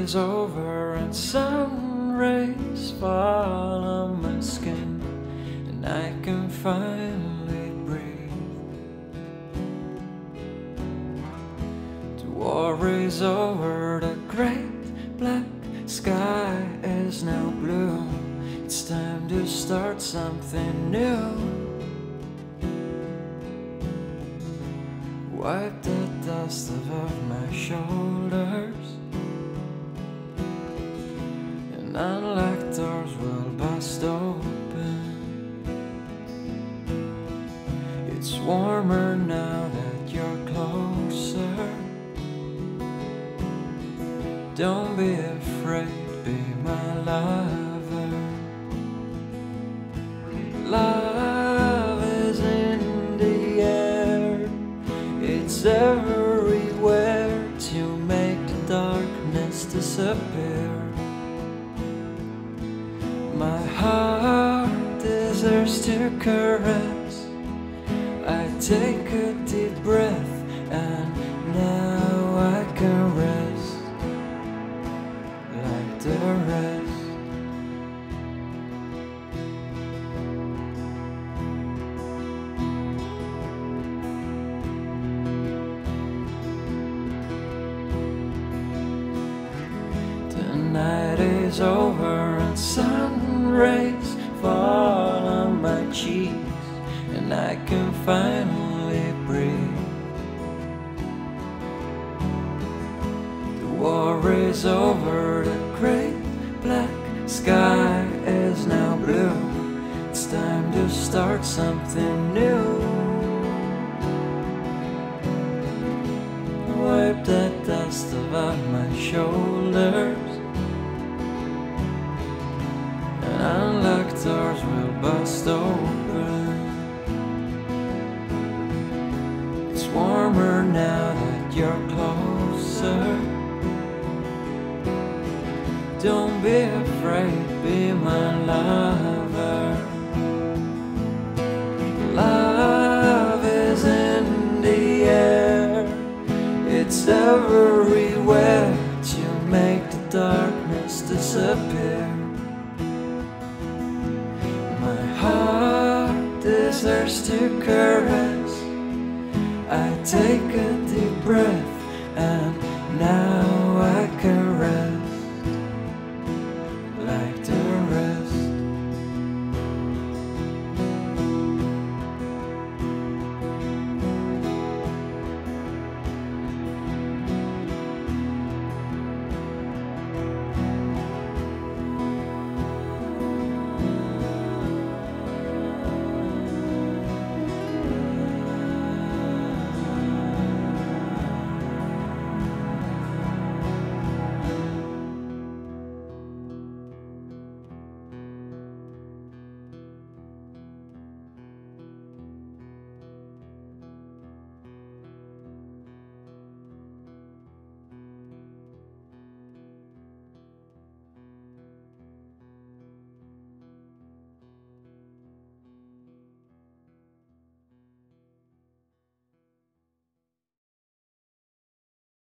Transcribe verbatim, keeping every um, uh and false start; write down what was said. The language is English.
is over and sun rays fall on my skin, and I can finally breathe. The war is over, the great black sky is now blue. It's time to start something new. Wipe the dust off my shoulders, and unlocked doors will bust open. It's warmer now that you're closer. Don't be afraid, be my lover. Love is in the air, it's everywhere to make the darkness disappear. My heart deserves to caress. I take a deep breath and now I can rest like the rest. The night is over and sun rays fall on my cheeks, and I can finally breathe. The war is over, the great black sky is now blue. It's time to start something new. Wipe that dust off my shoulders, and unlocked doors will bust open. It's warmer now that you're closer. Don't be afraid, be my lover. Love is in the air, it's everywhere to make the darkness disappear. My heart deserves to caress. I take a deep breath and now